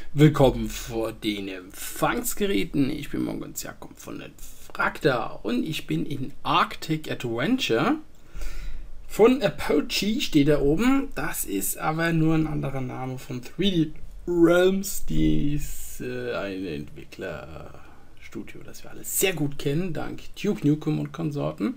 Willkommen vor den Empfangsgeräten. Ich bin Mongonz Jakob von Frakta und ich bin in Arctic Adventure. Von Apogee steht da oben. Das ist aber nur ein anderer Name von 3D Realms. Die ist ein Entwicklerstudio, das wir alle sehr gut kennen, dank Duke Nukem und Konsorten.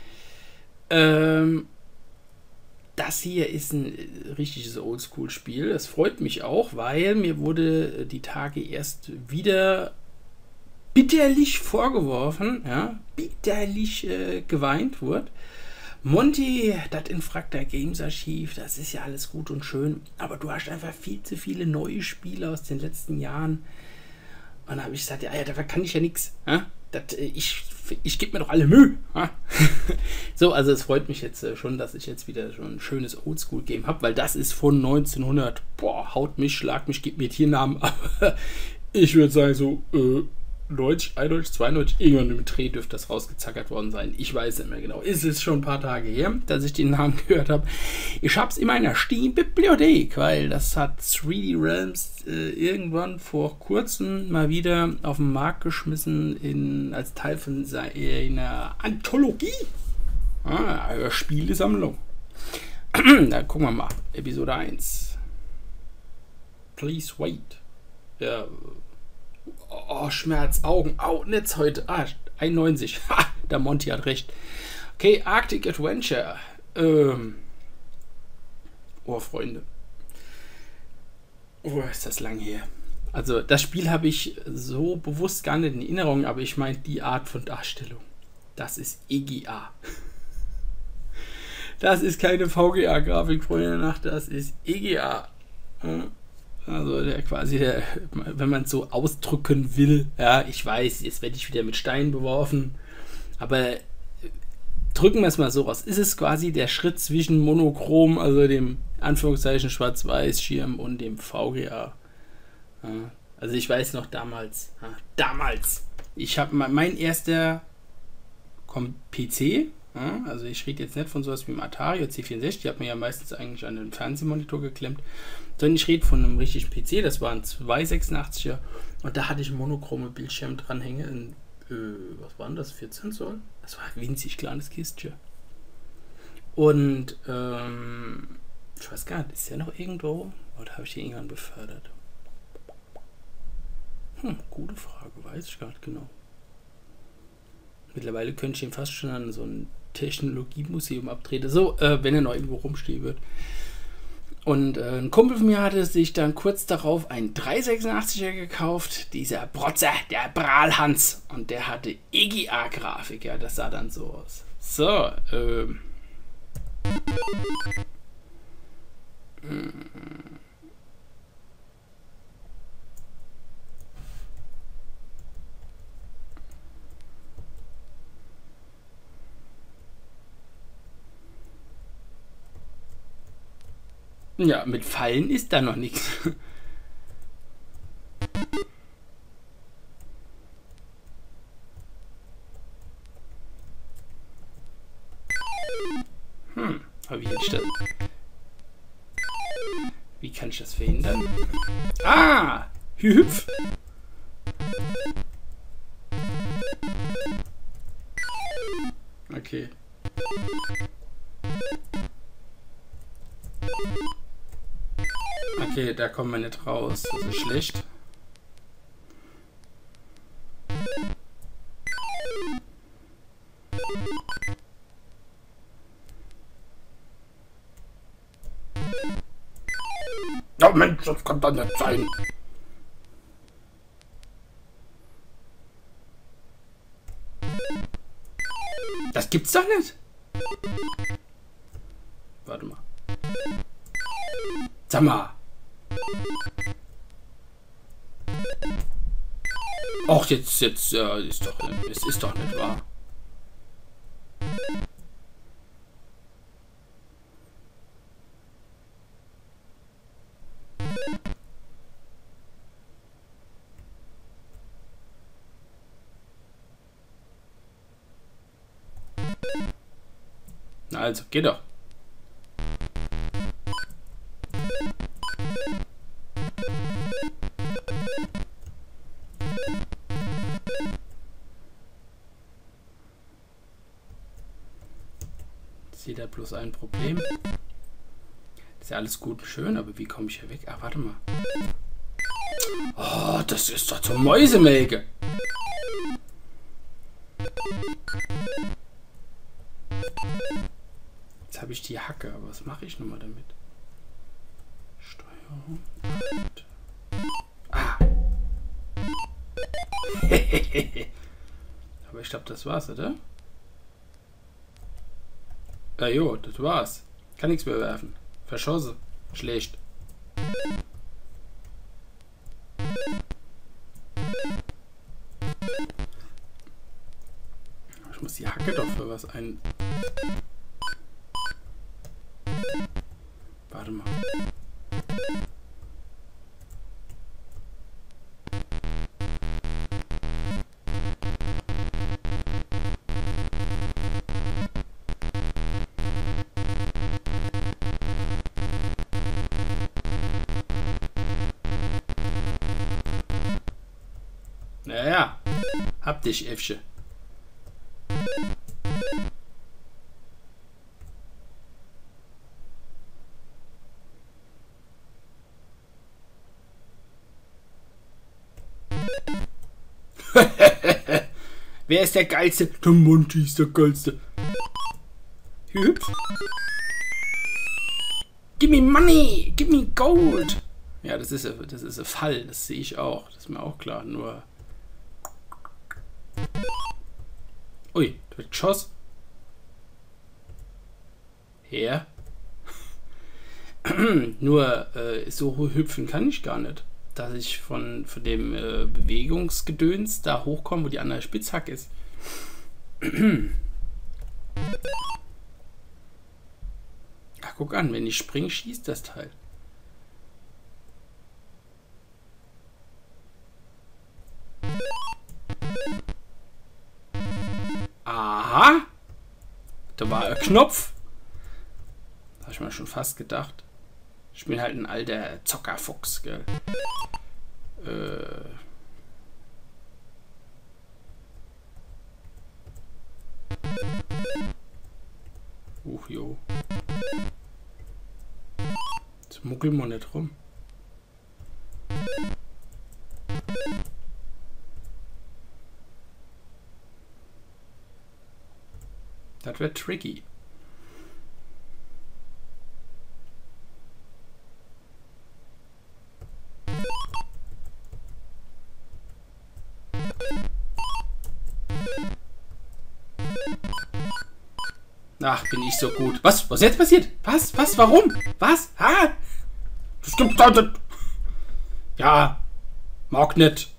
Das hier ist ein richtiges Oldschool-Spiel. Das freut mich auch, weil mir wurde die Tage erst wieder bitterlich vorgeworfen, ja, bitterlich geweint wurde. Monty, das in Frakta Games Archiv, das ist ja alles gut und schön, aber du hast einfach viel zu viele neue Spiele aus den letzten Jahren. Und da habe ich gesagt, ja, da kann ich ja nichts. Ja? Ich gebe mir doch alle Mühe. Ja? So, also es freut mich jetzt schon, dass ich jetzt wieder schon ein schönes Oldschool-Game habe, weil das ist von 1900. Boah, haut mich, schlag mich, gib mir Tiernamen. Aber ich würde sagen so 90, 91, 92, irgendwann im Dreh dürfte das rausgezackert worden sein. Ich weiß nicht mehr genau. Es ist schon ein paar Tage her, dass ich den Namen gehört habe. Ich habe es in meiner Steam-Bibliothek, weil das hat 3D Realms irgendwann vor kurzem mal wieder auf den Markt geschmissen als Teil von seiner Anthologie. Spielesammlung. Da gucken wir mal. Episode 1. Please wait. Ja. Oh, Schmerz, Augen, Netz heute. 91. Ha, der Monty hat recht. Okay, Arctic Adventure. Oh, Freunde. Oh, ist das lang her. Also, das Spiel habe ich so bewusst gar nicht in Erinnerung, aber ich meine die Art von Darstellung. Das ist EGA. Das ist keine VGA-Grafik, Freunde der Nacht, das ist EGA. Also wenn man es so ausdrücken will, ja, ich weiß, jetzt werde ich wieder mit Steinen beworfen, aber drücken wir es mal so raus. Ist es quasi der Schritt zwischen Monochrom, also dem Anführungszeichen Schwarz-Weiß-Schirm und dem VGA. Ja, also ich weiß noch damals, ich habe mein erster PC, ja, also ich rede jetzt nicht von sowas wie dem Atari oder C64, die hat man ja meistens eigentlich an den Fernsehmonitor geklemmt, sondern ich rede von einem richtigen PC, das waren 286er und da hatte ich einen monochrome Bildschirm dranhängen, was waren das, 14 Zoll? Das war ein winzig kleines Kistchen. Und ich weiß gar nicht, ist der noch irgendwo? Oder habe ich den irgendwann befördert? Gute Frage, weiß ich gar nicht genau. Mittlerweile könnte ich ihn fast schon an so ein Technologiemuseum abtreten. So, wenn er noch irgendwo rumstehen wird. Und ein Kumpel von mir hatte sich dann kurz darauf einen 386er gekauft. Dieser Brotzer, der Prahlhans. Und der hatte EGA-Grafik. Ja, das sah dann so aus. So, ja, mit Fallen ist da noch nichts. Aber wie kann ich das verhindern? Ah! Hüpf! Okay. Okay, da kommen wir nicht raus. Das ist schlecht. Oh Mensch, das kann doch nicht sein. Das gibt's doch nicht. Warte mal. Sag mal. Ach, jetzt, ist doch nicht wahr. Na also, geht doch. Ich sehe da bloß ein Problem. Ist ja alles gut und schön, aber wie komme ich hier weg? Ah, warte mal. Oh, das ist doch zum Mäusemelke. Jetzt habe ich die Hacke, aber was mache ich nochmal damit? Steuerung. Ah. Aber ich glaube, das war's, oder? Ja, jo, das war's. Kann nichts mehr werfen. Verschossen. Schlecht. Ich muss die Hacke doch für was ein... Warte mal. Naja, hab dich, Äffchen. Wer ist der Geilste? Der Monty ist der Geilste. Hübsch. Give me money! Give me gold! Ja, das ist ein Fall, das sehe ich auch. Das ist mir auch klar, nur... Ui, da wird geschossen. Her. Nur, so hüpfen kann ich gar nicht. Dass ich von dem Bewegungsgedöns da hochkomme, wo die andere Spitzhack ist. Ach, guck an, wenn ich springe, schießt das Teil. Aha! Da war ein Knopf. Da habe ich mir schon fast gedacht. Ich bin halt ein alter Zockerfuchs, gell? Jo. Jetzt muckeln wir nicht rum. Das wird tricky. Ach, bin ich so gut. Was? Was ist jetzt passiert? Was? Was? Warum? Was? Ha? Das gibt's doch nicht. Ja, mag nicht.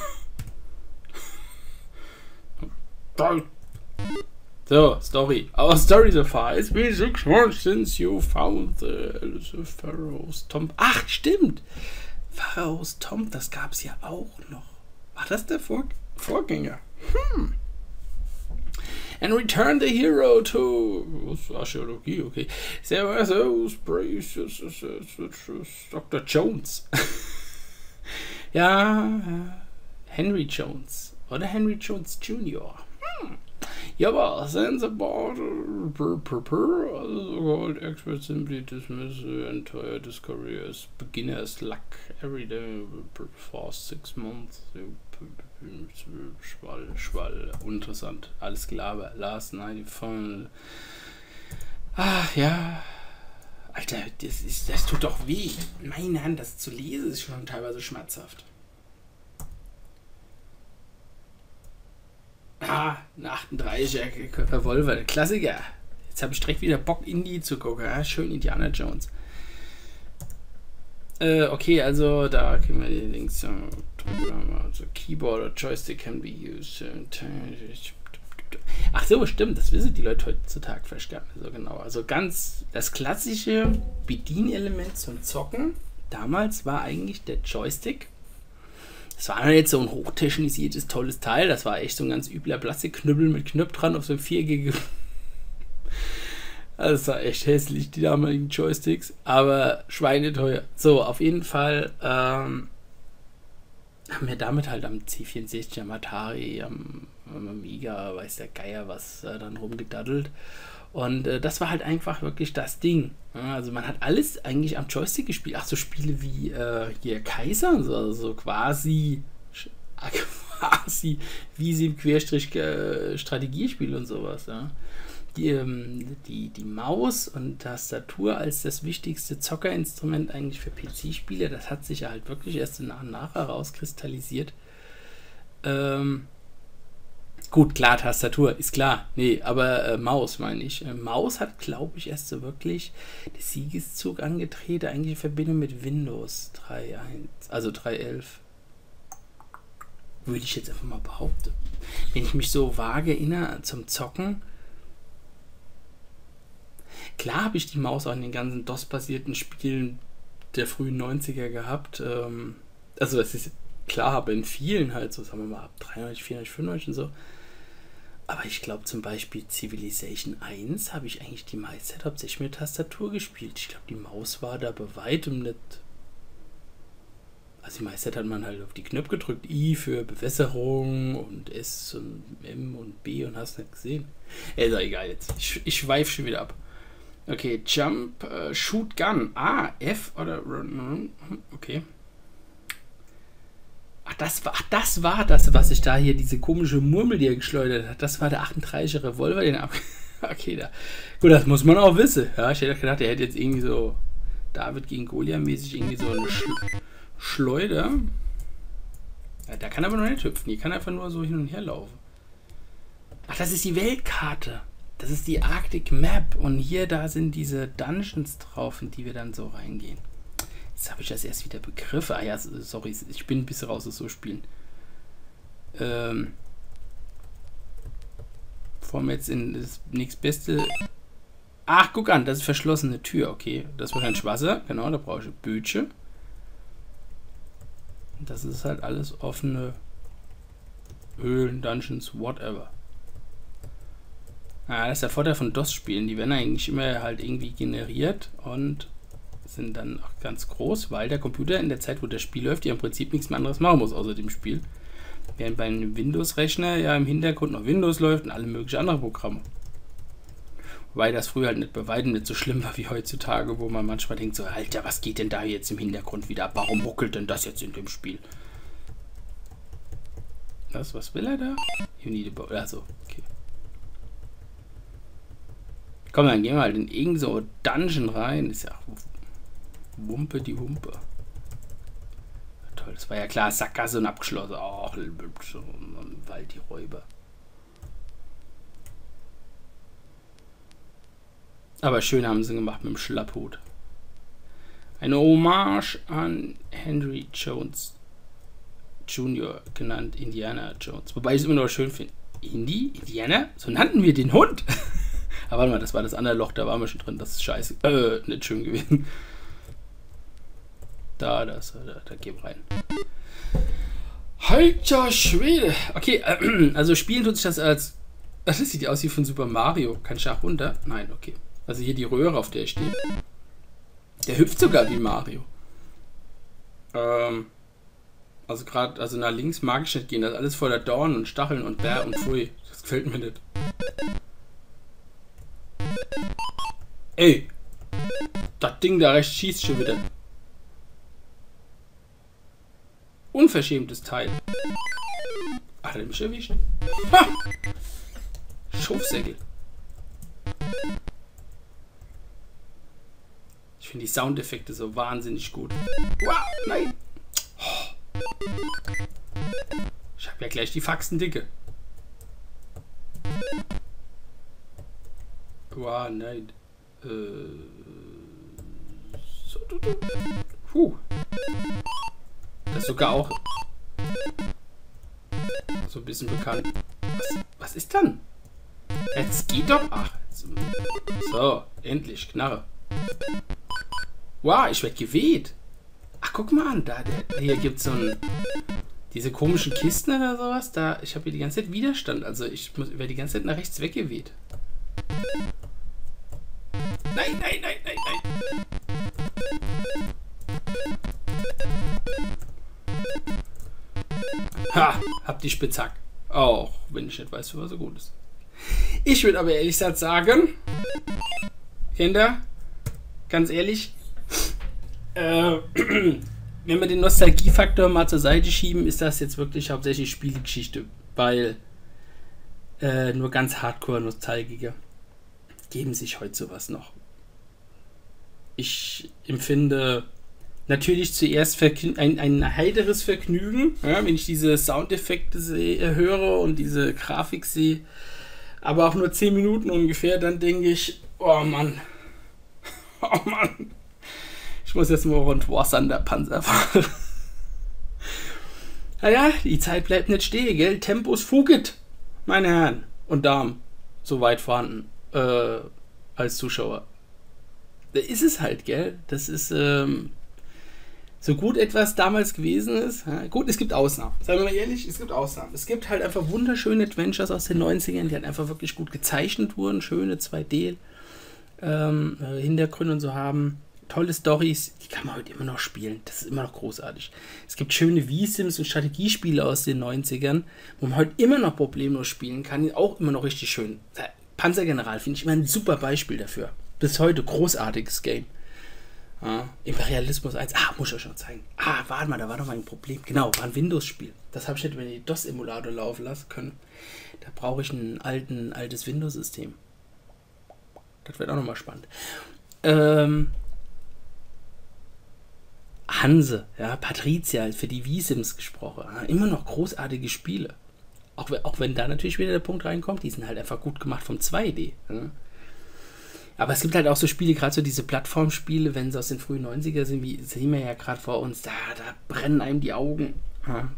So, Story. Our story so far is been 6 months since you found the Pharaoh's Tomb. Ach, stimmt. Pharaoh's Tomb, das gab's ja auch noch. War das der Vorgänger? And return the hero to Archäologie, okay. Servus, Dr. Jones. Ja, Henry Jones. Oder Henry Jones Jr. Jawohl, since about gold experts simply dismiss the entire discovery as beginner's luck every day for 6 months. Schwall, interessant, alles Gelaber. Last night phone. Ach ja, Alter, das tut doch weh. Meine Hand, das zu lesen ist schon teilweise schmerzhaft. Ah, ein 38er Revolver, der Klassiker. Jetzt habe ich direkt wieder Bock, Indie zu gucken. Ja, schön Indiana Jones. Okay, also da kriegen wir die Links. Also Keyboard oder Joystick can be used. Ach so, stimmt, das wissen die Leute heutzutage vielleicht gar nicht so genau. Also ganz das klassische Bedienelement zum Zocken damals war eigentlich der Joystick. Das war jetzt so ein hochtechnisiertes, tolles Teil. Das war echt so ein ganz übler Plastikknüppel mit Knopf dran auf so einem viereckigen. Also das war echt hässlich, die damaligen Joysticks. Aber schweineteuer. So, auf jeden Fall. haben wir damit halt am C64, am Atari, am Amiga, weiß der Geier was, dann rumgedaddelt. Und das war halt einfach wirklich das Ding. Ja, also man hat alles eigentlich am Joystick gespielt. Ach, so Spiele wie hier Kaiser und so, also quasi wie sie im Querstrich Strategiespiel und sowas. Ja. Die Maus und Tastatur als das wichtigste Zockerinstrument eigentlich für PC-Spiele, das hat sich halt wirklich erst nach und nach herauskristallisiert. Gut, klar, Tastatur, ist klar. Nee, aber Maus meine ich. Maus hat, glaube ich, erst so wirklich den Siegeszug angetreten, eigentlich in Verbindung mit Windows 3.1, also 3.11. Würde ich jetzt einfach mal behaupten. Wenn ich mich so vage erinnere zum Zocken, klar habe ich die Maus auch in den ganzen DOS-basierten Spielen der frühen 90er gehabt. Also das ist klar, aber in vielen halt so, sagen wir mal, ab 93, 94, 95 und so. Aber ich glaube zum Beispiel Civilization 1 habe ich eigentlich die meiste Zeit hauptsächlich mit Tastatur gespielt. Ich glaube, die Maus war da bei weitem nicht. Also die meiste Zeit hat man halt auf die Knöpfe gedrückt. I für Bewässerung und S und M und B und hast nicht gesehen. Ist doch egal jetzt. Ich schweife schon wieder ab. Okay, Jump, Shoot Gun. Ah, F oder... Okay. Ach, das war das, was ich da hier, diese komische Murmel, die er geschleudert hat. Das war der 38er Revolver, den okay, da. Gut, das muss man auch wissen. Ja, ich hätte gedacht, er hätte jetzt irgendwie so David gegen Goliath mäßig irgendwie so eine Schleuder. Ja, da kann aber noch nicht hüpfen. Die kann einfach nur so hin und her laufen. Ach, das ist die Weltkarte. Das ist die Arctic Map. Und hier, da sind diese Dungeons drauf, in die wir dann so reingehen. Jetzt habe ich das erst wieder begriffen. Ah ja, sorry, ich bin ein bisschen raus aus so Spielen. Bevor wir jetzt in das nächstbeste... Ach, guck an, das ist verschlossene Tür. Okay, das war kein Wasser. Genau, da brauche ich Bötche. Das ist halt alles offene Höhlen, Dungeons, whatever. Ah, das ist der Vorteil von DOS-Spielen. Die werden eigentlich immer halt irgendwie generiert und sind dann auch ganz groß, weil der Computer in der Zeit, wo das Spiel läuft, ja im Prinzip nichts mehr anderes machen muss, außer dem Spiel. Während bei einem Windows-Rechner ja im Hintergrund noch Windows läuft und alle möglichen anderen Programme. Wobei das früher halt nicht bei weitem nicht so schlimm war wie heutzutage, wo man manchmal denkt so, Alter, was geht denn da jetzt im Hintergrund wieder ab? Warum ruckelt denn das jetzt in dem Spiel? Was will er da? You need a also, okay. Komm, dann gehen wir halt in irgend so Dungeon rein. Ist ja Wumpe die Humpe. Toll, das war ja klar, Sackgasse und abgeschlossen. Ach, Wald die Räuber. Aber schön haben sie gemacht mit dem Schlapphut. Eine Hommage an Henry Jones Jr., genannt Indiana Jones. Wobei ich es immer noch schön finde. Indiana? So nannten wir den Hund. Aber warte mal, das war das andere Loch, da waren wir schon drin. Das ist scheiße. Nicht schön gewesen. Da geh rein. Alter Schwede. Okay, also spielen tut sich das als... Das sieht aus wie von Super Mario. Kein Schach runter? Nein, okay. Also hier die Röhre, auf der steht. Der hüpft sogar wie Mario. Also gerade, also nach links mag ich nicht gehen. Das ist alles voller Dornen und Stacheln und Bär und Pfui. Das gefällt mir nicht. Ey! Das Ding da rechts schießt schon wieder. Unverschämtes Teil. Ach, hat er mich erwischt? Ha! Schofsäckel. Ich finde die Soundeffekte so wahnsinnig gut. Wow, nein! Oh. Ich habe ja gleich die Faxen dicke. Wow, nein. Das ist sogar auch so ein bisschen bekannt. Was ist dann? Jetzt geht doch. Ach, so, endlich, Knarre. Wow, ich werde geweht. Ach, guck mal an, hier gibt es so diese komischen Kisten oder sowas. Ich habe hier die ganze Zeit Widerstand. Also ich werde die ganze Zeit nach rechts weggeweht. Nein, nein, nein, nein, nein. Ha, hab dich bezahlt. Auch wenn ich nicht weiß, für was so gut ist. Ich würde aber ehrlich gesagt sagen, Kinder, ganz ehrlich, wenn wir den Nostalgiefaktor mal zur Seite schieben, ist das jetzt wirklich hauptsächlich Spielegeschichte, weil nur ganz Hardcore-Nostalgiker geben sich heute sowas noch. Ich empfinde natürlich zuerst ein heiteres Vergnügen, ja, wenn ich diese Soundeffekte höre und diese Grafik sehe, aber auch nur 10 Minuten ungefähr, dann denke ich, oh Mann, ich muss jetzt mal rund War Thunder Panzer fahren. Naja, die Zeit bleibt nicht stehen, gell? Tempus fugit, meine Herren und Damen, so weit vorhanden als Zuschauer. Da ist es halt, gell? Das ist so gut etwas damals gewesen ist. Ja, gut, es gibt Ausnahmen. Seien wir mal ehrlich, es gibt Ausnahmen. Es gibt halt einfach wunderschöne Adventures aus den 90ern, die halt einfach wirklich gut gezeichnet wurden. Schöne 2D Hintergründe und so haben. Tolle Storys, die kann man heute immer noch spielen. Das ist immer noch großartig. Es gibt schöne V-Sims und Strategiespiele aus den 90ern, wo man heute immer noch problemlos spielen kann. Auch immer noch richtig schön. Panzergeneral finde ich immer ein super Beispiel dafür. Bis heute großartiges Game. Ja, Imperialismus 1. Muss ich euch noch zeigen. Warte mal, da war doch mal ein Problem. Genau, war ein Windows-Spiel. Das habe ich nicht über den DOS-Emulator laufen lassen können. Da brauche ich ein altes Windows-System. Das wird auch nochmal spannend. Hanse, ja, Patricia, für die V-Sims gesprochen. Ja, immer noch großartige Spiele. Auch wenn da natürlich wieder der Punkt reinkommt, die sind halt einfach gut gemacht vom 2D. Ja. Aber es gibt halt auch so Spiele, gerade so diese Plattformspiele, wenn sie aus den frühen 90er sind, wie sehen wir ja gerade vor uns, da brennen einem die Augen. Ja,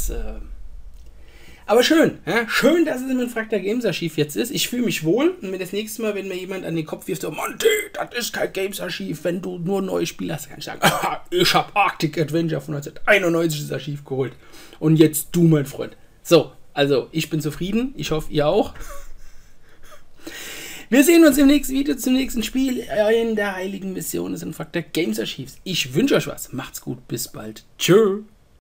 aber schön, ja, schön, dass es im Infraktor Games Archiv jetzt ist. Ich fühle mich wohl und wenn das nächste Mal, wenn mir jemand an den Kopf wirft, so, Monty, das ist kein Games Archiv, wenn du nur neue Spiele hast, kann ich sagen, ich habe Arctic Adventure von 1991 das Archiv geholt. Und jetzt du, mein Freund. So, also ich bin zufrieden, ich hoffe, ihr auch. Wir sehen uns im nächsten Video zum nächsten Spiel in der heiligen Mission des Infraktor Games Archivs. Ich wünsche euch was, macht's gut, bis bald. Tschö.